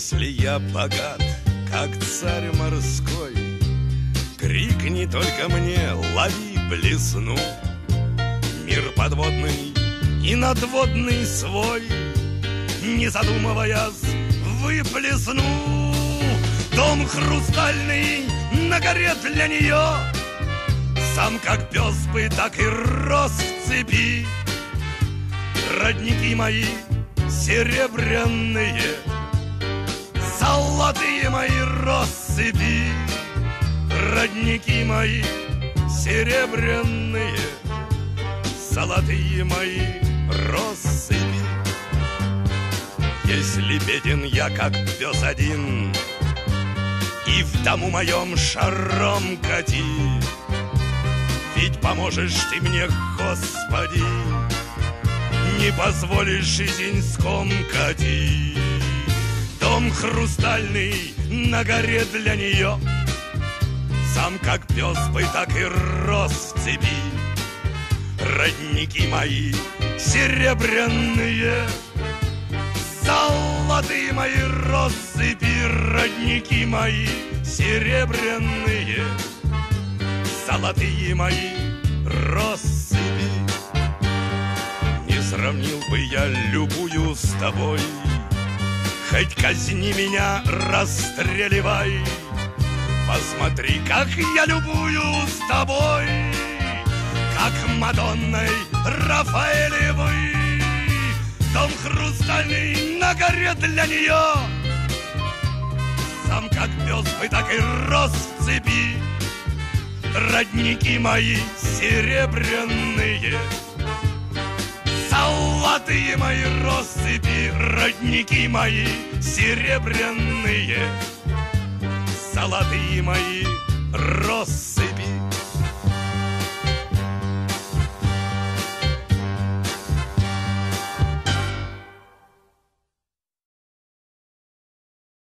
Если я богат, как царь морской, крикни только мне, лови блесну. Мир подводный и надводный свой, не задумываясь, выплесну. Дом хрустальный на горе для нее, сам как пес бы, так и рос в цепи. Родники мои серебряные, золотые мои россыпи. Родники мои серебряные, золотые мои россыпи. Если беден я, как пес один, и в дому моем шаром кати, ведь поможешь ты мне, Господи, не позволишь жизнь скомкати. Дом хрустальный на горе для нее, сам как пес бы, так и рос в цепи. Родники мои серебряные, золотые мои россыпи. Родники мои серебряные, золотые мои россыпи. Не сравнил бы я любую с тобой, хоть казни меня, расстреливай. Посмотри, как я любую с тобой, как Мадонной Рафаэлевой. Дом хрустальный на горе для нее, сам как пес бы, так и рос в цепи. Родники мои серебряные, золотые мои россыпи. Родники мои серебряные, золотые мои россыпи.